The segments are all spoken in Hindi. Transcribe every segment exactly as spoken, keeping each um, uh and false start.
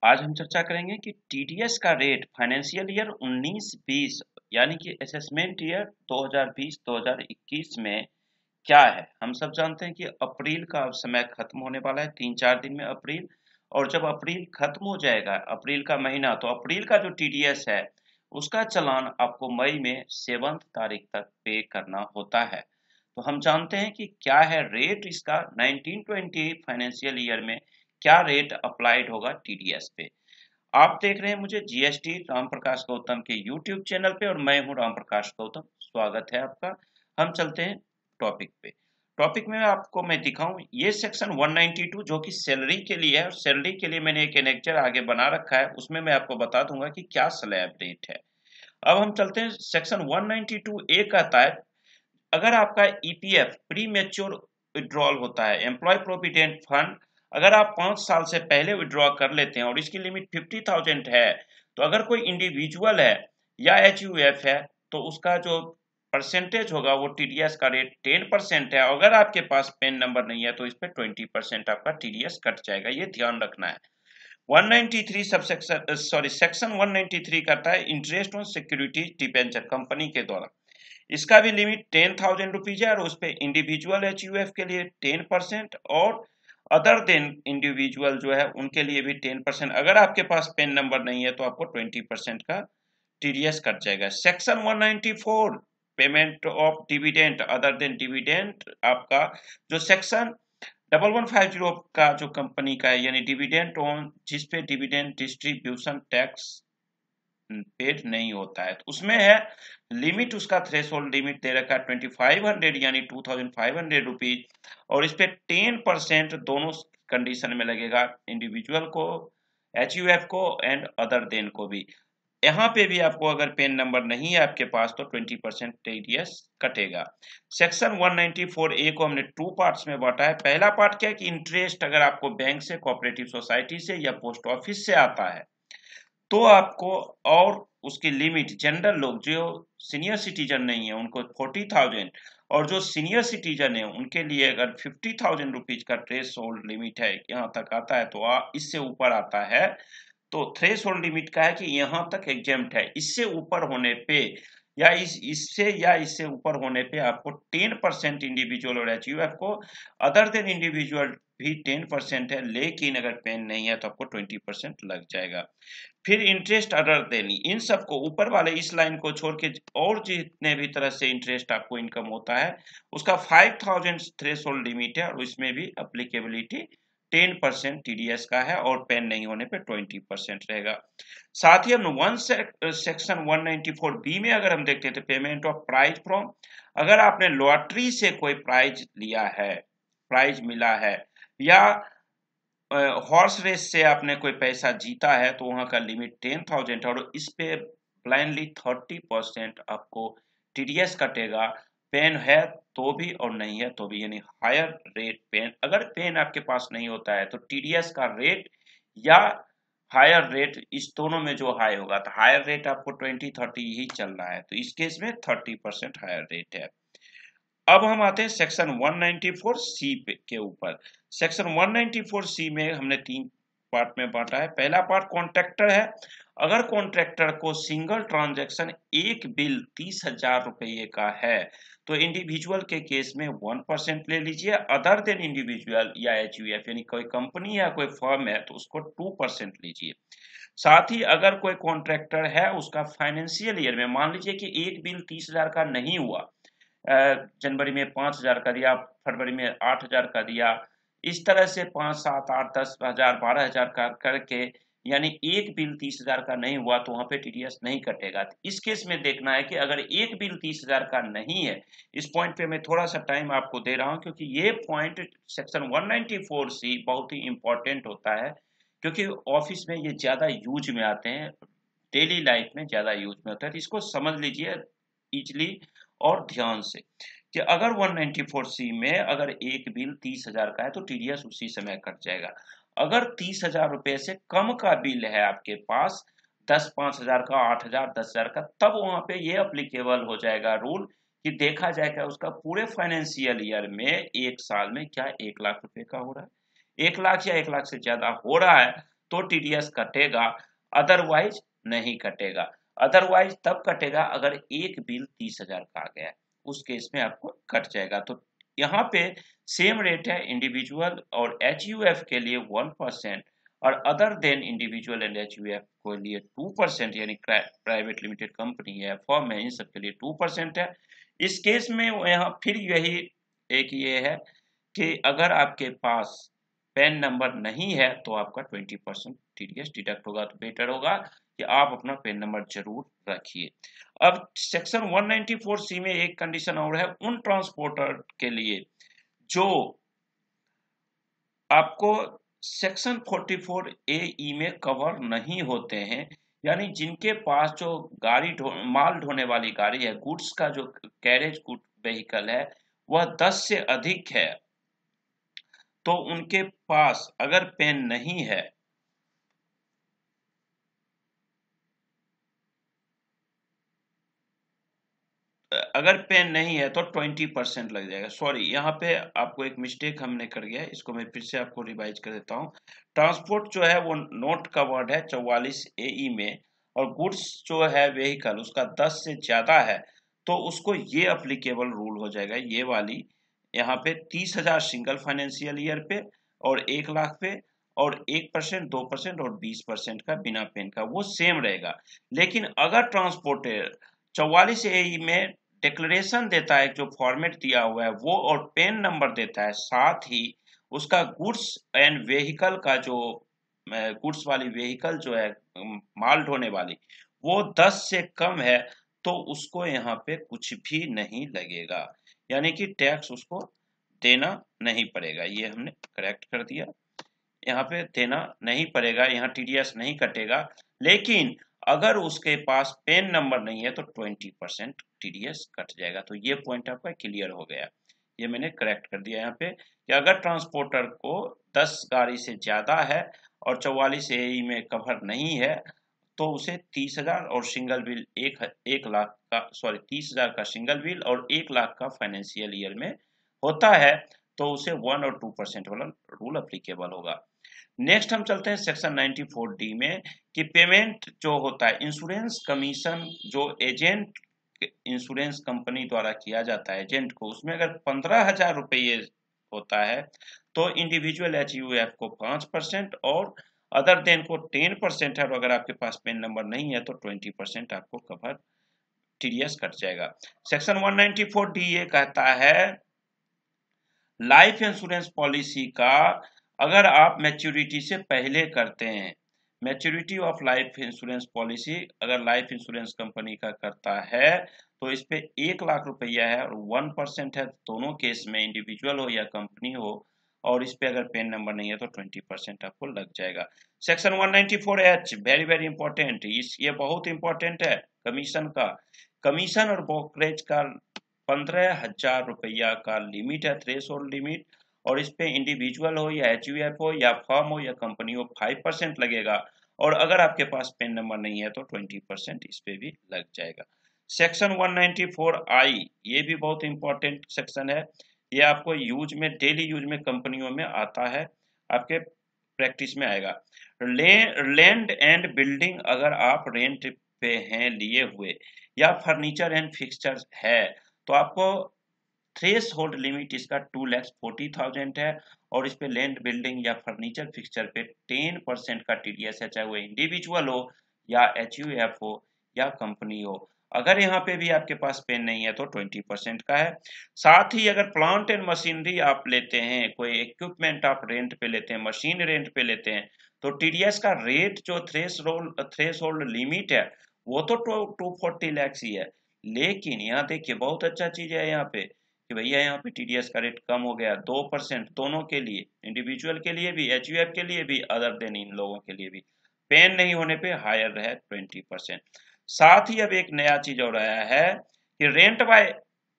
आज हम चर्चा करेंगे कि टीडीएस का रेट फाइनेंशियल ईयर उन्नीस बीस यानी कि असेसमेंट ईयर दो हज़ार बीस दो हज़ार इक्कीस में क्या है। हम सब जानते हैं कि अप्रैल का अब समय खत्म होने वाला है, तीन चार दिन में अप्रैल। और जब अप्रैल खत्म हो जाएगा, अप्रैल का महीना, तो अप्रैल का जो टीडीएस है उसका चालान आपको मई में सेवंथ तारीख तक पे करना होता है। तो हम जानते हैं कि क्या है रेट इसका नाइनटीन ट्वेंटी फाइनेंशियल ईयर में क्या रेट अप्लाइड होगा टीडीएस पे। आप देख रहे हैं मुझे जीएसटी राम प्रकाश गौतम के यूट्यूब चैनल पे और मैं हूं राम प्रकाश गौतम। स्वागत है आपका। हम चलते हैं टॉपिक पे। टॉपिक में आपको मैं दिखाऊं ये सेक्शन एक सौ बानवे जो कि सैलरी के लिए है, और सैलरी के लिए मैंने एक एनेक्चर आगे बना रखा है, उसमें मैं आपको बता दूंगा कि क्या स्लैब रेट है। अब हम चलते हैं सेक्शन एक सौ बानवे ए कहता है अगर आपका ईपीएफ प्री मेच्योर विड्रॉल होता है, एम्प्लॉय प्रोविडेंट फंड, अगर आप पांच साल से पहले विड्रॉ कर लेते हैं और इसकी लिमिट फिफ्टी थाउजेंड है, तो अगर कोई इंडिविजुअल है या एचयूएफ है तो उसका जो परसेंटेज होगा वो टीडीएस का रेट टेन परसेंट है। अगर आपके पास पेन नंबर नहीं है तो इस पे ट्वेंटी परसेंट आपका टीडीएस कट जाएगा, ये ध्यान रखना है। एक सौ तिरानवे सबसेक्शन सॉरी सेक्शन एक सौ तिरानवे करता है interest on securities debenture company के द्वारा। इसका भी लिमिट टेन थाउजेंड रुपीज है और उस पर इंडिविजुअल एचयूएफ के लिए टेन परसेंट और अदर देन इंडिविजुअल जो है उनके लिए भी टेन परसेंट। अगर आपके पास पेन नंबर नहीं है तो आपको ट्वेंटी परसेंट का टीडीएस कट जाएगा। सेक्शन एक सौ चौरानवे payment of dividend other than dividend, आपका जो section double one five zero का जो कंपनी का है, यानी डिविडेंड ऑन जिसपे डिविडेंड डिस्ट्रीब्यूशन टैक्स पेड नहीं होता है, तो उसमें है लिमिट, उसका थ्रेशोल्ड लिमिट दे रखा है ट्वेंटी फाइव हंड्रेड यानी two thousand five hundred rupees, और इस पे टेन परसेंट दोनों कंडीशन में लगेगा, इंडिविजुअल को, एचयूएफ को एंड अदर देन को भी। यहाँ पे भी आपको अगर पेन नंबर नहीं है आपके पास तो ट्वेंटी परसेंट टीडीएस कटेगा। सेक्शन एक सौ चौरानवे ए को हमने टू पार्ट्स में बांटा है। पहला पार्ट क्या है कि इंटरेस्ट अगर आपको बैंक से, कोऑपरेटिव सोसाइटी से या पोस्ट ऑफिस से आता है तो आपको, और उसकी लिमिट जनरल लोग जो सीनियर सिटीजन नहीं है उनको फोर्टी थाउजेंड, और जो सीनियर सिटीजन है उनके लिए अगर फिफ्टी थाउजेंड रुपीज का थ्रेश होल्ड लिमिट है, यहाँ तक आता है, तो आ, इससे ऊपर आता है तो थ्रेश होल्ड लिमिट का है कि यहाँ तक एग्जेम्प्ट है। इससे ऊपर होने पे या इस इससे या इससे ऊपर होने पे आपको टेन परसेंट इंडिविजुअल और एचयूएफ को, अदर देन इंडिविजुअल भी टेन परसेंट है, लेकिन अगर पेन नहीं है तो आपको ट्वेंटी परसेंट लग जाएगा। फिर इंटरेस्ट अदर देन, इन सबको ऊपर वाले इस लाइन को छोड़ के और जितने भी तरह से इंटरेस्ट आपको इनकम होता है उसका five thousand thresh hold limit है, और इसमें भी अप्लीकेबिलिटी टेन परसेंट टीडीएस का है और पेन नहीं होने पे ट्वेंटी परसेंट रहेगा। साथ ही हम वन सेक्शन एक सौ चौरानवे बी में अगर हम देखते हैं तो पेमेंट ऑफ प्राइज फ्रॉम, अगर आपने लॉटरी से कोई प्राइज लिया है, प्राइज मिला है, या हॉर्स रेस से आपने कोई पैसा जीता है तो वहां का लिमिट टेन थाउजेंड, और इस पे ब्लाइंडली थर्टी परसेंट आपको टीडीएस कटेगा, पेन है तो भी और नहीं है तो भी, यानी हायर रेट पेन। अगर पेन आपके पास नहीं होता है तो टीडीएस का रेट या हायर रेट, इस दोनों में जो हाई होगा, तो हायर रेट आपको ट्वेंटी थर्टी ही चल रहा है, तो इस केस में थर्टी परसेंट हायर रेट है। अब हम आते हैं सेक्शन एक सौ चौरानवे सी के ऊपर। सेक्शन एक सौ चौरानवे सी में हमने तीन पार्ट में बांटा है। पहला पार्ट कॉन्ट्रैक्टर है। अगर कॉन्ट्रैक्टर को सिंगल ट्रांजैक्शन एक बिल तीस हजार रुपये का है तो इंडिविजुअल के केस में वन परसेंट ले लीजिए, अदर देन इंडिविजुअल या एचयूएफ यानी कोई कंपनी या कोई फर्म है तो उसको टू परसेंट लीजिए। साथ ही अगर कोई कॉन्ट्रैक्टर है उसका फाइनेंशियल ईयर में, मान लीजिए कि एक बिल तीस हजार का नहीं हुआ, जनवरी में पांच हजार का दिया, फरवरी में आठ हजार का दिया, इस तरह से पांच सात आठ दस हजार बारह हजार का करके, यानी एक बिल तीस हजार का नहीं हुआ तो वहां पे टीडीएस नहीं कटेगा। इस केस में देखना है कि अगर एक बिल तीस हजार का नहीं है, इस पॉइंट पे मैं थोड़ा सा टाइम आपको दे रहा हूं क्योंकि ये पॉइंट सेक्शन एक सौ चौरानवे सी बहुत ही इंपॉर्टेंट होता है, क्योंकि ऑफिस में ये ज्यादा यूज में आते हैं, डेली लाइफ में ज्यादा यूज में होता है, तो इसको समझ लीजिए इजली और ध्यान से कि अगर एक सौ चौरानवे सी में अगर एक बिल तीस हजार का है तो टीडीएस उसी समय कट जाएगा। अगर तीस हजार रुपए से कम का बिल है आपके पास, दस पांच हजार का, आठ हजार, दस हजार का, तब वहां पे ये अप्लीकेबल हो जाएगा रूल कि देखा जाएगा उसका पूरे फाइनेंशियल ईयर में एक साल में क्या एक लाख रुपए का हो रहा है, एक लाख या एक लाख से ज्यादा हो रहा है तो टीडीएस कटेगा, अदरवाइज नहीं कटेगा। अदरवाइज तब कटेगा अगर एक बिल तीस हजार का आ गया है, उस केस में आपको कट जाएगा। तो यहाँ पे सेम रेट है इंडिविजुअल और एच यू एफ के लिए वन परसेंट और other than individual and H U F के लिए टू परसेंट, यानी प्राइवेट लिमिटेड कंपनी है, फर्म है, इन सब के लिए टू परसेंट है। इस केस में यहाँ फिर यही एक ये है कि अगर आपके पास पैन नंबर नहीं है तो आपका ट्वेंटी परसेंट टीडीएस डिडक्ट होगा। तो बेटर होगा कि आप अपना पैन नंबर जरूर रखिए। अब section one ninety four C में एक कंडीशन और है उन ट्रांसपोर्टर के लिए जो आपको section forty four A E में कवर नहीं होते हैं, यानी जिनके पास जो गाड़ी ढो, माल ढोने वाली गाड़ी है, गुड्स का जो कैरेज गुड व्हीकल है वह दस से अधिक है, तो उनके पास अगर पेन नहीं है अगर पेन नहीं है तो ट्वेंटी परसेंट लग जाएगा। सॉरी, यहाँ पे आपको एक मिस्टेक हमने कर गया, इसको मैं फिर से आपको रिवाइज कर देता हूँ। ट्रांसपोर्ट जो है वो नोट का वर्ड है चौवालीस ए ई में, और गुड्स जो है व्हीकल उसका दस से ज्यादा है तो उसको ये अप्लीकेबल रूल हो जाएगा, ये वाली यहाँ पे तीस हजार सिंगल फाइनेंशियल ईयर पे और एक लाख पे और एक परसेंट, दो परसेंट और बीस परसेंट का बिना पेन का वो सेम रहेगा। लेकिन अगर ट्रांसपोर्टर चौवालीस ए ई में डिक्लेरेशन देता है, जो फॉर्मेट दिया हुआ है वो और पेन नंबर देता है, साथ ही उसका गुड्स एंड व्हीकल का जो गुड्स वाली व्हीकल जो है माल ढोने वाली वो दस से कम है, तो उसको यहाँ पे कुछ भी नहीं लगेगा, यानी कि टैक्स उसको देना नहीं पड़ेगा। ये हमने करेक्ट कर दिया, यहाँ पे देना नहीं पड़ेगा, यहाँ टीडीएस नहीं कटेगा। लेकिन अगर उसके पास पेन नंबर नहीं है तो ट्वेंटी परसेंट टीडीएस कट जाएगा। तो ये पॉइंट आपका क्लियर हो गया, ये मैंने करेक्ट कर दिया यहाँ पे कि अगर ट्रांसपोर्टर को दस गाड़ी से ज्यादा है और चौवालीस ए ई में कवर नहीं है तो उसे तीस हजार और सिंगल बिल एक एक लाख का सॉरी तीस हजार का सिंगल बिल और एक लाख का फाइनेंशियल ईयर में होता है, तो उसे वन और टू परसेंट वाला रूल अप्लीकेबल होगा। नेक्स्ट हम चलते हैं सेक्शन नाइंटी फोर डी में कि पेमेंट जो होता है इंश्योरेंस कमीशन जो एजेंट इंश्योरेंस कंपनी द्वारा किया जाता है एजेंट को, उसमें अगर पंद्रह हजार रुपये होता है तो इंडिविजुअल एच यू एफ को पांच परसेंट और अदर देन को टेन परसेंट है, और अगर आपके पास पेन नंबर नहीं है तो ट्वेंटी परसेंट आपको कवर टीडीएस कट जाएगा। Section one ninety four D ये कहता है लाइफ इंश्योरेंस पॉलिसी का अगर आप मैच्योरिटी से पहले करते हैं, maturity of life insurance policy अगर लाइफ इंश्योरेंस कंपनी का करता है तो इस पे एक लाख रुपया है और वन परसेंट है, दोनों केस में इंडिविजुअल हो या कंपनी हो, और इस पे अगर पेन नंबर नहीं है तो ट्वेंटी परसेंट आपको लग जाएगा। Section one ninety four H very very important, इस ये बहुत इंपॉर्टेंट है। कमीशन का कमीशन और ब्रोकरेज का पंद्रह हजार रुपया का लिमिट है, थ्रेश होल्ड लिमिट, और इस पे इंडिविजुअल हो या एच यू एफ हो या फर्म हो या कंपनी हो फाइव परसेंट लगेगा, और अगर आपके पास पेन नंबर नहीं है तो ट्वेंटी परसेंट इस पे भी लग जाएगा। Section one ninety four I ये भी बहुत इंपॉर्टेंट सेक्शन है, ये आपको यूज में डेली यूज में कंपनियों में आता है, आपके प्रैक्टिस में आएगा। लैंड एंड बिल्डिंग अगर आप रेंट पे हैं लिए हुए या फर्नीचर एंड फिक्सचर है तो आपको थ्रेश होल्ड लिमिट इसका टू लैक्स फोर्टी थाउजेंड है, और इस पे लैंड बिल्डिंग या फर्नीचर फिक्सचर पे टेन परसेंट का टीडीएस है, चाहे वो इंडिविजुअल हो या एच यू एफ हो या कंपनी हो। अगर यहाँ पे भी आपके पास पेन नहीं है तो ट्वेंटी परसेंट का है। साथ ही अगर प्लांट एंड मशीनरी आप लेते हैं, कोई इक्विपमेंट आप रेंट पे लेते हैं, मशीन रेंट पे लेते हैं, तो टीडीएस का रेट जो threshold thresh hold limit है वो तो टू फोर्टी लैक्स ही है। लेकिन यहाँ देखिए बहुत अच्छा चीज है यहाँ पे कि भैया यहाँ पे टीडीएस का रेट कम हो गया, दो परसेंट दोनों के लिए, इंडिविजुअल के लिए भी एच यू एफ के लिए भी अदर देन इन लोगों के लिए भी। पेन नहीं होने पे हायर है ट्वेंटी परसेंट। साथ ही अब एक नया चीज और आया है कि रेंट बाय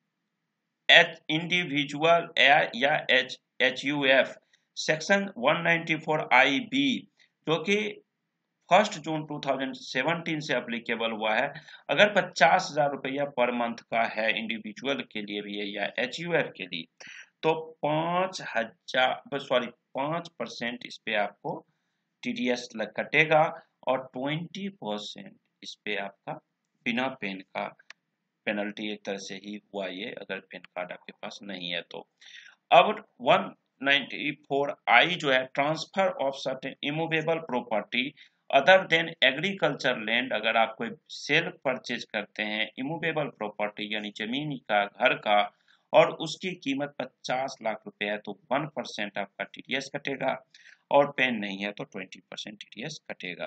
एच इंडिविजुअल या H H U F section one ninety four I B जो कि first June two thousand seventeen से अप्लीकेबल हुआ है, अगर पचास हजार रुपया पर मंथ का है इंडिविजुअल के लिए भी है या एच यू एफ के लिए तो पांच हजार सॉरी पांच परसेंट इस पे आपको टीडीएस कटेगा और ट्वेंटी परसेंट इस पे आपका बिना पेन का पेनल्टी एक तरह से ही हुआ ये, अगर पेन कार्ड आपके पास नहीं है तो। अब वन नाइंटी फोर आई जो है transfer of certain immovable property other than agriculture land, अगर आप कोई सेल परचेज करते हैं इमूवेबल प्रॉपर्टी यानी जमीन का, घर का, और उसकी कीमत पचास लाख रुपए है तो वन परसेंट आपका टीडीएस कटेगा, और पेन नहीं है तो ट्वेंटी परसेंट टीडीएस कटेगा।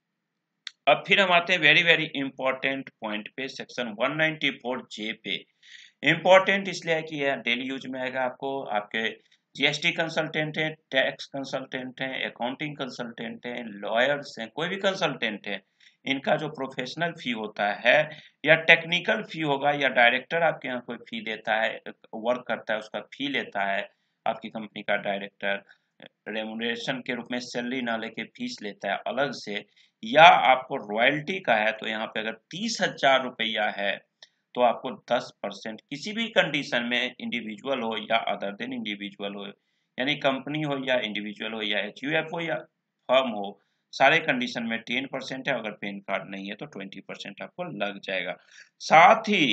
अब फिर हम आते हैं वेरी वेरी इंपॉर्टेंट पॉइंट पे, section one ninety four J पे। इंपॉर्टेंट इसलिए है कि यह डेली यूज में आएगा आपको, आपके जीएसटी कंसल्टेंट है, टैक्स कंसल्टेंट है, अकाउंटिंग कंसल्टेंट है, लॉयर्स हैं, कोई भी कंसल्टेंट है, इनका जो प्रोफेशनल फी होता है या टेक्निकल फी होगा या डायरेक्टर आपके यहाँ कोई फी देता है, वर्क करता है उसका फी लेता है, आपकी कंपनी का डायरेक्टर रेमुनरेशन के रूप में सैलरी ना लेके फीस लेता है अलग से, या आपको रॉयल्टी का है तो यहाँ पे अगर तीस हजार रुपया है तो आपको दस परसेंट किसी भी कंडीशन में, इंडिविजुअल हो या अदर देन इंडिविजुअल हो, यानी कंपनी हो या इंडिविजुअल हो या एचयूएफ हो या फर्म हो, सारे कंडीशन में टेन परसेंट है, अगर पेन कार्ड नहीं है तो ट्वेंटी परसेंट आपको लग जाएगा। साथ ही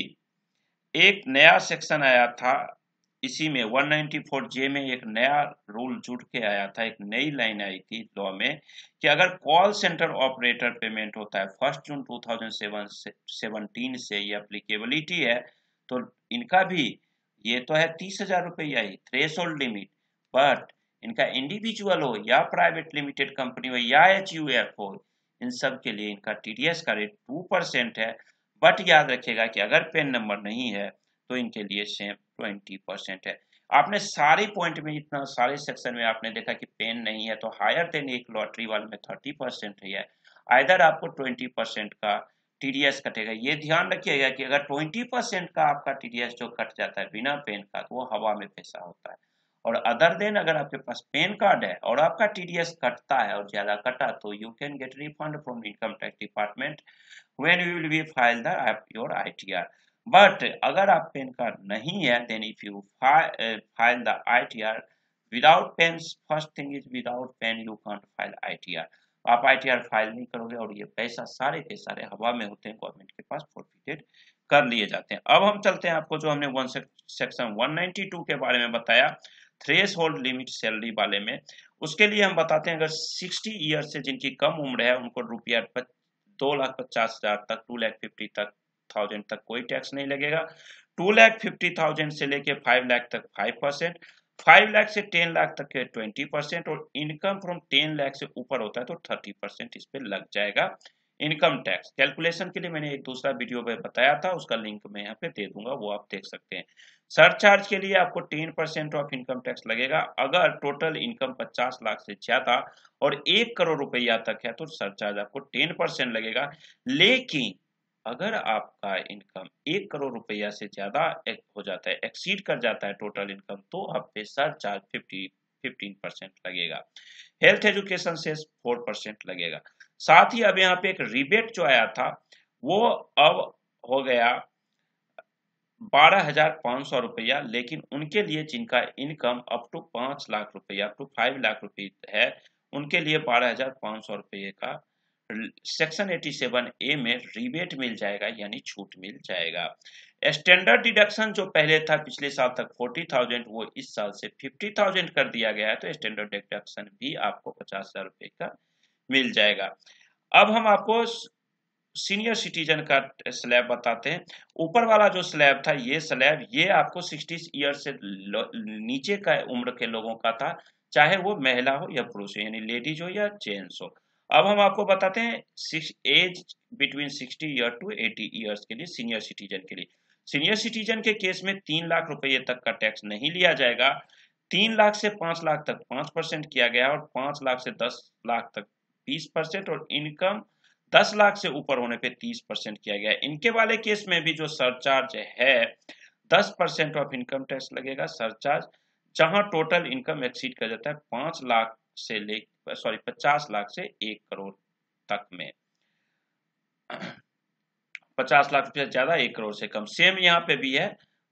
एक नया सेक्शन आया था इसी में वन नाइंटी फोर जे में, एक नया रूल जुड़ के आया था, एक नई लाइन आई थी लॉ में कि अगर कॉल सेंटर ऑपरेटर पेमेंट होता है first June two thousand seventeen से ये एप्लीकेबिलिटी है, तो इनका भी ये तो है तीस हजार रुपया ही थ्रेश होल्ड लिमिट, बट इनका इंडिविजुअल हो या प्राइवेट लिमिटेड कंपनी हो या एच यू एफ हो, इन सब के लिए इनका टीडीएस का रेट टू परसेंट है। बट याद रखिएगा कि अगर पेन नंबर नहीं है तो इनके लिए सेम ट्वेंटी परसेंट है। आपने सारे पॉइंट में, इतना सारे सेक्शन में आपने देखा कि पेन नहीं है तो हायर देन एक लॉटरी वाले में थर्टी परसेंट है, आइदर आपको ट्वेंटी परसेंट का टीडीएस कटेगा। ये ध्यान रखिएगा कि अगर ट्वेंटी परसेंट का आपका टीडीएस जो कट जाता है बिना पेन का तो वो हवा में पैसा होता है, और अदर देन अगर आपके पास पेन कार्ड है और आपका टीडीएस कटता है और ज्यादा कटा तो you can get refund from income tax department when you will be file the your ITR. But अगर आप पेन कार्ड नहीं है then if you file the ITR without PAN, first thing is without PAN you can't file ITR, आप आईटीआर फाइल नहीं करोगे और ये पैसा सारे के सारे हवा में होते हैं, गवर्नमेंट के पास फॉरफिटेड कर लिए जाते हैं। अब हम चलते हैं आपको जो हमने one section one ninety two के बारे में बताया थ्रेश होल्ड लिमिट सैलरी वाले में, उसके लिए हम बताते हैं अगर सिक्सटी ईयर से जिनकी कम उम्र है उनको रुपया दो लाख पचास हजार तक, टू लाख फिफ्टी तक थाउजेंड तक कोई टैक्स नहीं लगेगा, टू लाख फिफ्टी थाउजेंड से लेके फाइव लाख तक फाइव परसेंट, फाइव लाख से टेन लाख तक के ट्वेंटी परसेंट, और इनकम फ्रॉम टेन लाख से ऊपर होता है तो थर्टी परसेंट इस पे लग जाएगा इनकम टैक्स। कैलकुलेशन के लिए मैंने एक दूसरा वीडियो में बताया था, उसका लिंक मैं यहाँ पे दे दूंगा, वो आप देख सकते हैं। सरचार्ज के लिए आपको ten percent of income tax लगेगा, अगर टोटल इनकम पचास लाख से ज्यादा और एक करोड़ रुपया तक है तो सरचार्ज आपको टेन परसेंट लगेगा। लेकिन अगर आपका इनकम एक करोड़ रुपया से ज्यादा हो जाता है, एक्सीड कर जाता है टोटल इनकम, तो आप पे सरचार्ज फिफ्टी फिफ्टीन परसेंट लगेगा। हेल्थ एजुकेशन से फोर परसेंट लगेगा। साथ ही अब यहाँ पे एक रिबेट जो आया था वो अब हो गया बारह हजार पांच सौ रुपया, लेकिन उनके लिए जिनका इनकम अप टू पांच लाख रुपया, अप टू फाइव लाख रुपए है, उनके लिए बारह हजार पांच सौ रुपये का सेक्शन एटी सेवन ए में रिबेट मिल जाएगा, यानी छूट मिल जाएगा। स्टैंडर्ड डिडक्शन जो पहले था पिछले साल तक फोर्टी थाउजेंड, वो इस साल से फिफ्टी थाउजेंड कर दिया गया है, तो स्टैंडर्ड डिडक्शन भी आपको पचास हजार रुपये का मिल जाएगा। अब हम आपको सीनियर सिटीजन का स्लैब बताते हैं। ऊपर वाला जो स्लैब था, ये स्लैब ये आपको सिक्सटी ईयर से नीचे का उम्र के लोगों का था, चाहे वो महिला हो या पुरुष हो, यानी लेडीज हो या जेंट्स हो। अब हम आपको बताते हैं age between sixty year to eighty years के लिए सीनियर सिटीजन के लिए। सीनियर सिटीजन के केस में तीन लाख रुपए तक का टैक्स नहीं लिया जाएगा, तीन लाख से पांच लाख तक पांच परसेंट किया गया और पांच लाख से दस लाख तक बीस परसेंट, और इनकम दस लाख से ऊपर होने पे तीस परसेंट किया गया। इनके वाले केस में भी जो सरचार्ज है दस परसेंट ऑफ इनकम टैक्स लगेगा सरचार्ज, जहां टोटल इनकम एक्सीड कर जाता है पांच लाख से ले सॉरी पचास लाख से एक करोड़ तक में, पचास लाख रुपया ज्यादा एक करोड़ से कम। सेम यहाँ पे भी है,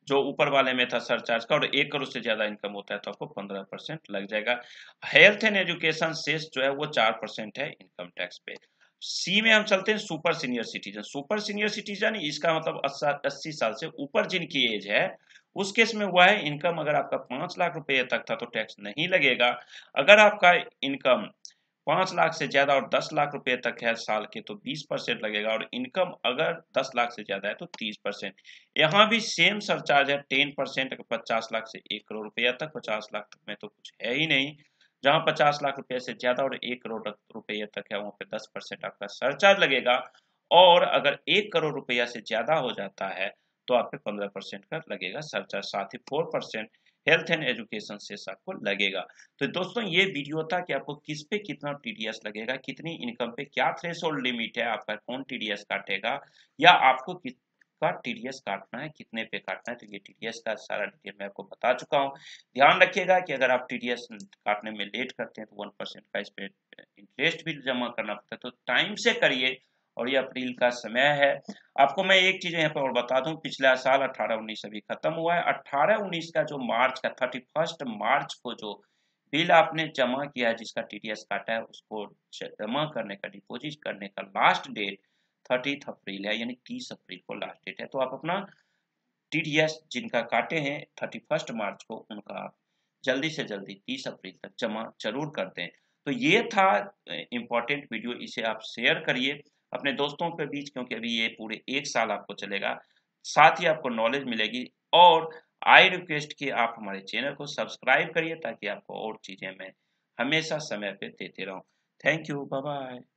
जो ऊपर वाले में था सरचार्ज का, और एक करोड़ से ज्यादा इनकम होता है तो आपको पंद्रह परसेंट लग जाएगा। हेल्थ एंड एजुकेशन सेस जो है वो चार परसेंट है इनकम टैक्स पे। सी में हम चलते हैं super senior citizen. Super senior citizen इसका मतलब अस्सी साल से ऊपर जिनकी एज है, उस केस में हुआ है इनकम अगर आपका पांच लाख रुपए तक था तो टैक्स नहीं लगेगा। अगर आपका इनकम पांच लाख से ज्यादा और दस लाख रुपए तक है साल के तो बीस परसेंट लगेगा, और इनकम अगर दस लाख से ज्यादा है तो तीस परसेंट। यहाँ भी सेम सरचार्ज है टेन परसेंट, पचास लाख से एक करोड़ रुपया तक। पचास लाख तक में तो कुछ है ही नहीं। जहां पचास लाख रुपए से ज्यादा और एक करोड़ रुपये तक है वहां पे दस परसेंट आपका सरचार्ज लगेगा। और अगर एक करोड़ रुपया से ज्यादा हो जाता है तो आप पे पंद्रह परसेंट का लगेगा सरचार्ज, साथ ही four percent health and education से आपको लगेगा। तो दोस्तों ये वीडियो था कि आपको किस पे कितना टीडीएस लगेगा, कितनी इनकम पे क्या थ्रेशोल्ड लिमिट है, आपका कौन टीडीएस काटेगा, या आपको कितना टीडीएस काटना है, कितने पे काटना है। तो ये टीडीएस का सारा डिटेल मैं आपको बता चुका हूँ। ध्यान रखिएगा कि अगर आप टीडीएस काटने में लेट करते हैं तो वन परसेंट का इस पे इंटरेस्ट भी जमा करना पड़ता है, तो टाइम से करिए। और ये अप्रैल का समय है। आपको मैं एक चीज यहाँ पे और बता दूं, पिछला साल अठारह उन्नीस अभी खत्म हुआ है। अठारह उन्नीस का जो मार्च का थर्टी फर्स्ट मार्च को जो बिल आपने जमा किया है, जिसका टीडीएस काटा है, उसको जमा करने का, डिपॉजिट करने का लास्ट डेट थर्टीथ अप्रैल है, यानी तीस अप्रैल को लास्ट डेट है। तो आप अपना टीडीएस जिनका काटे हैं थर्टी फर्स्ट मार्च को, उनका आप जल्दी से जल्दी तीस अप्रैल तक जमा जरूर कर दें। तो ये था इम्पोर्टेंट वीडियो, इसे आप शेयर करिए अपने दोस्तों के बीच, क्योंकि अभी ये पूरे एक साल आपको चलेगा, साथ ही आपको नॉलेज मिलेगी। और आई रिक्वेस्ट कि आप हमारे चैनल को सब्सक्राइब करिए ताकि आपको और चीजें मैं हमेशा समय पे देते रहूं। Thank you, bye bye.